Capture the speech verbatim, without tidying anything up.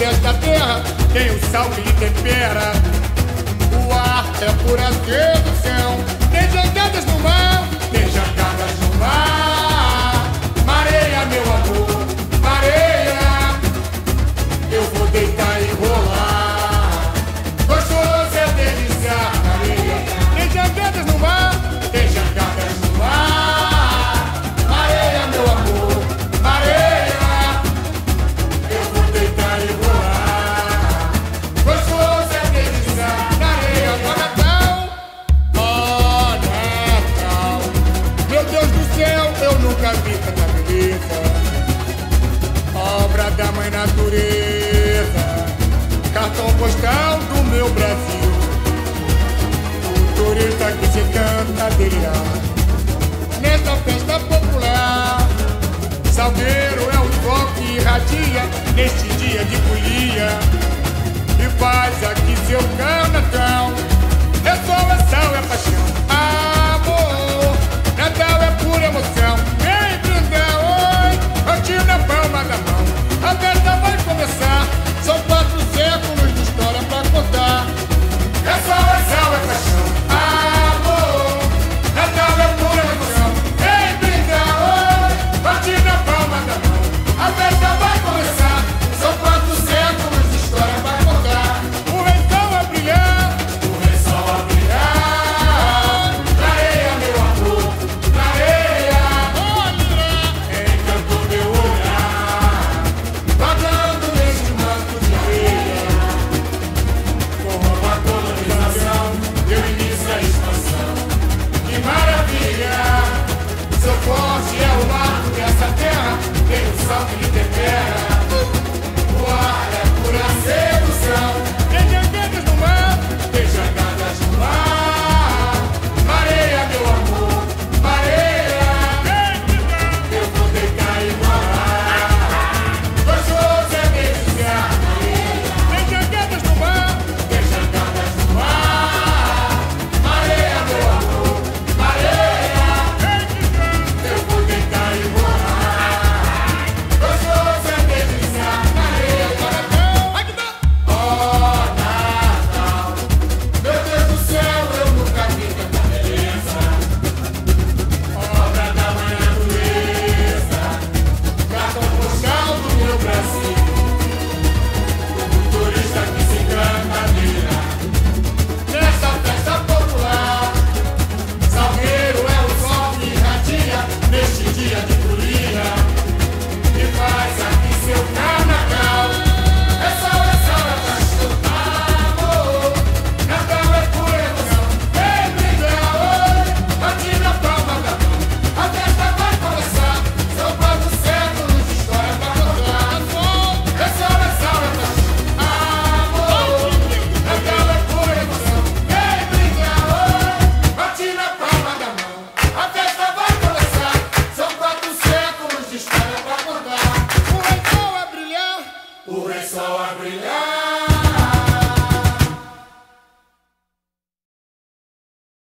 desta terra tem o sal que lhe tempera. O ar é pura sedução. Tem jangadas no mar, tem jangadas no mar. Mareia, meu amor, mareia. Eu vou deitar e rolar. Gostoso é deliciar na areia. Tem jangadas no mar, tem jangadas no mar. Mareia, meu amor, mareia. Eu vou deitar e rolar. Gostoso é deliciar na areia. Oh, Natal, oh, Natal. Meu Deus do céu, eu nunca vi tanta beleza. Obra da mãe natureza, cartão postal do meu Brasil. O turista que se canta delirar nesta festa popular. Salgueiro é o sol que irradia neste dia de folia e faz aqui seu carnaval. É sol, é sal, é paixão, amor. Natal é pura emoção. Vem brindar, oi, antes na palma da mão. A festa vai começar. São quatro séculos de história pra contar. É sol, é sal, é paixão, amor. Natal é pura emoção. Vem brindar, oi, antes na palma da mão. A festa vai começar. São quatro séculos de história pra contar. O rei sol a brilhar, o rei sol a brilhar. Na areia, meu amor, na areia. Encantou meu olhar, vagando neste manto de areia. Com uma colonização, deu início à expansão. Que maravilha! Seu forte é o marco dessa terra. Tem o sal que lhe tempera. O ar é pura sedução. Tem jangadas no mar, tem jangadas no mar. Mareia, meu amor, mareia. Eu vou deitar e rolar. Gostoso é deliciar na areia. Tem jangadas no mar, tem jangadas no mar. Mareia, meu amor, mareia. Eu vou deitar e rolar. Gostoso é deliciar na areia. Ai, que dá! Oh, Natal, meu Deus do céu, eu nunca vi tanta beleza. Obra da mãe natureza, cartão postal do meu Brasil. O turista que se encanta dele nessa festa popular. Salgueiro é o sol que irradia neste dia de folia e faz aqui seu carnaval. É sol, é sol, é paixão, amor. Natal é pura emoção. Vem brilhar, oi, aqui na palma da mão. A festa vai começar. São quatro séculos de história pra contar. É sol, é sol, é paixão, amor. Natal é pura emoção. Vem brilhar, oi, aqui na palma da mão. A festa vai começar. São quatro séculos de história pra contar. O rei sol a brilhar, o rei sol a brilhar.